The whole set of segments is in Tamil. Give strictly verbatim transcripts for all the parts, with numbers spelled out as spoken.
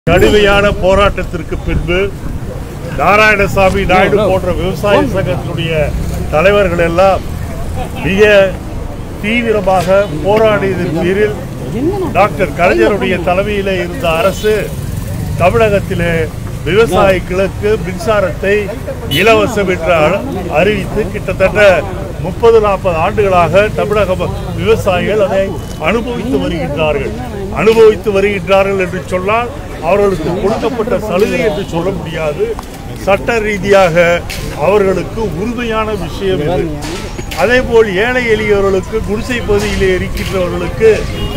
கடுமையான போராட்டத்திற்கு பின்பு நாராயணசாமி நாயுடு போன்ற விவசாய சங்கத்தினுடைய தலைவர்கள் எல்லாம் மிக தீவிரமாக போராடியதன் பேரில் டாக்டர் கலைஞருடைய தலைமையிலே இருந்த அரசு தமிழகத்திலே விவசாயிகளுக்கு மின்சாரத்தை இலவசம் என்று அறிவித்து கிட்டத்தட்ட முப்பது நாற்பது ஆண்டுகளாக தமிழக விவசாயிகள் அதை அனுபவித்து வருகின்றார்கள் அனுபவித்து வருகின்றார்கள் என்று சொன்னால் அவர்களுக்கு கொடுக்கப்பட்ட சலுகை என்று சொல்ல முடியாது. சட்ட ரீதியாக அவர்களுக்கு உறுதியான விஷயம் இது. அதேபோல் ஏழை எளியவர்களுக்கு குடிசை பகுதியிலே இருக்கின்றவர்களுக்கு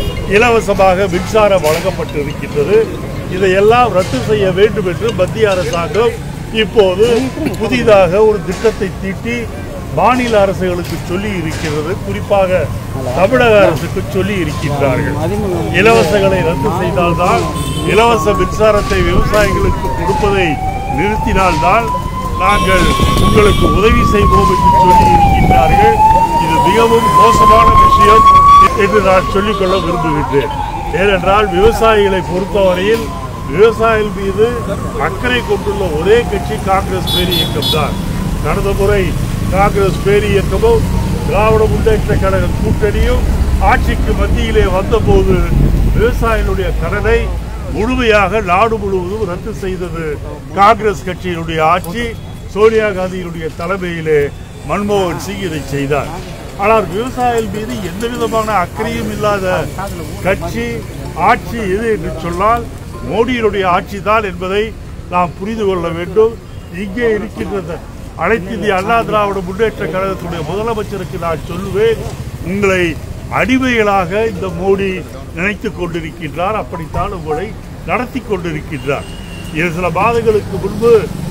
இலவசமாக மின்சாரம் வழங்கப்பட்டு இருக்கின்றது. இதையெல்லாம் ரத்து செய்ய வேண்டும் என்று மத்திய அரசாங்கம் இப்போது புதிதாக ஒரு திட்டத்தை தீட்டி மாநில அரசுகளுக்கு சொல்லி இருக்கிறது. குறிப்பாக தமிழக அரசுக்கு சொல்லி இருக்கின்றார்கள். இலவசங்களை ரத்து செய்தால்தான், இலவச மின்சாரத்தை விவசாயிகளுக்கு கொடுப்பதை நிறுத்தினால்தான் நாங்கள் உங்களுக்கு உதவி செய்வோம் என்று சொல்லி இருக்கின்றார்கள். இது மிகவும் மோசமான விஷயம் என்று நான் சொல்லிக்கொள்ள விரும்புகின்றேன். ஏனென்றால் விவசாயிகளை பொறுத்தவரையில் விவசாயிகள் மீது அக்கறை கொண்டுள்ள ஒரே கட்சி காங்கிரஸ் பேர் இயக்கம் தான். கடந்த முறை காங்கிரஸ் பேர் இயக்கமும் திராவிட முன்னேற்ற கழக கூட்டணியும் ஆட்சிக்கு மத்தியிலே வந்தபோது விவசாயிகளுடைய கடனை முழுமையாக நாடு முழுவதும் ரத்து செய்தது காங்கிரஸ் கட்சியினுடைய ஆட்சி. சோனியா காந்தியினுடைய தலைமையிலே மன்மோகன் சிங் இதை செய்தார். ஆனால் விவசாயிகள் மீது எந்த விதமான அக்கறையும் இல்லாத கட்சி ஆட்சி எது என்று சொன்னால் மோடியினுடைய ஆட்சி தான் என்பதை நாம் புரிந்து கொள்ள வேண்டும். இங்கே இருக்கின்ற அனைத்து இந்திய அண்ணா திராவிட முன்னேற்ற கழகத்துடைய முதலமைச்சருக்கு நான் சொல்லுவேன், உங்களை அடிமைகளாக இந்த மோடி நினைத்துக் கொண்டிருக்கின்றார். அப்படித்தான் உங்களை நடத்தி கொண்டிருக்கின்றார். இது சில மாதங்களுக்கு முன்பு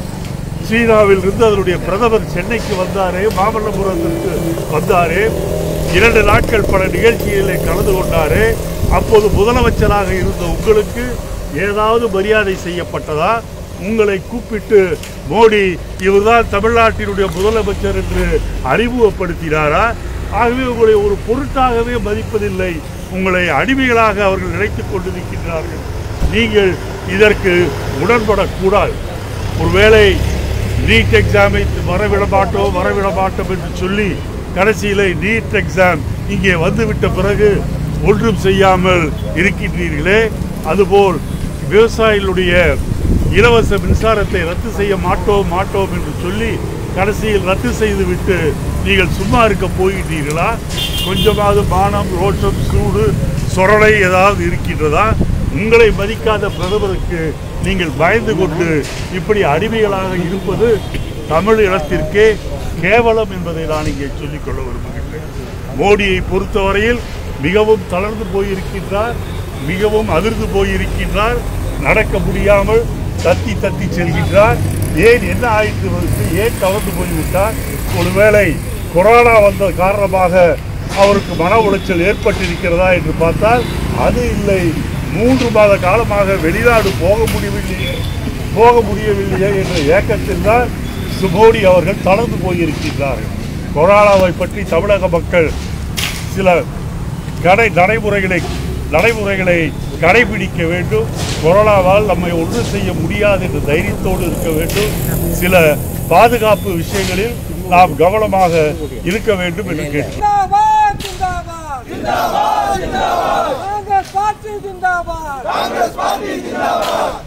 சீனாவில் இருந்து அதனுடைய பிரதமர் சென்னைக்கு வந்தாரே, மாமல்லபுரத்திற்கு வந்தாரே, இரண்டு நாட்கள் பல நிகழ்ச்சிகளிலே கலந்து கொண்டாரே. அப்போது முதலமைச்சராக இருந்த உங்களுக்கு ஏதாவது மரியாதை செய்யப்பட்டதா? உங்களை கூப்பிட்டு மோடி இவர்தான் தமிழ்நாட்டினுடைய முதலமைச்சர் என்று அறிமுகப்படுத்தினாரா? ஆகவே உங்களை ஒரு பொருட்டாகவே மதிப்பதில்லை. உங்களை அடிமைகளாக அவர்கள் நினைத்துக் கொண்டிருக்கின்றார்கள். நீங்கள் இதற்கு உடன்படக்கூடாது. ஒருவேளை நீட் எக்ஸாமை வரவிட மாட்டோம் வரவிட மாட்டோம் என்று சொல்லி கடைசியில் நீட் எக்ஸாம் இங்கே வந்துவிட்ட பிறகு ஒன்றும் செய்யாமல் இருக்கின்றீர்களே, அதுபோல் விவசாயிகளுடைய இலவச மின்சாரத்தை ரத்து செய்ய மாட்டோம் மாட்டோம் என்று சொல்லி கடைசியில் ரத்து செய்துவிட்டு நீங்கள் சும்மா இருக்க போகின்றீர்களா? கொஞ்சமாவது மானம், ரோஷம், சூடு, சொரணை ஏதாவது இருக்கின்றதா? உங்களை மதிக்காத பிரதமருக்கு நீங்கள் பயந்து கொண்டு இப்படி அடிமைகளாக இருப்பது தமிழ் இனத்திற்கே கேவலம் என்பதை நான் இங்கே சொல்லிக்கொள்ள விரும்புகின்றேன். மோடியை பொறுத்தவரையில் மிகவும் தளர்ந்து போயிருக்கின்றார், மிகவும் அதிர்ந்து போயிருக்கின்றார், நடக்க முடியாமல் தத்தி தத்தி செல்கின்றார். ஏன் என்ன ஆயிற்று, ஏன் தவறு போய்விட்டார்? ஒருவேளை கொரோனா வந்த காரணமாக அவருக்கு மன உளைச்சல் ஏற்பட்டிருக்கிறதா என்று பார்த்தால் அது இல்லை. மூன்று மாத காலமாக வெளிநாடு போக முடியவில்லையே போக முடியவில்லையே என்ற ஏக்கத்தில் தான் மோடி அவர்கள் தளர்ந்து போயிருக்கின்றார்கள். கொரோனாவை பற்றி தமிழக மக்கள் சில கடை நடைமுறைகளை நடைமுறைகளை கடைபிடிக்க வேண்டும். கொரோனாவால் நம்மை ஒன்றும் செய்ய முடியாது என்ற தைரியத்தோடு இருக்க வேண்டும். சில பாதுகாப்பு விஷயங்களில் நாம் கவனமாக இருக்க வேண்டும் என்று கேட்டோம்.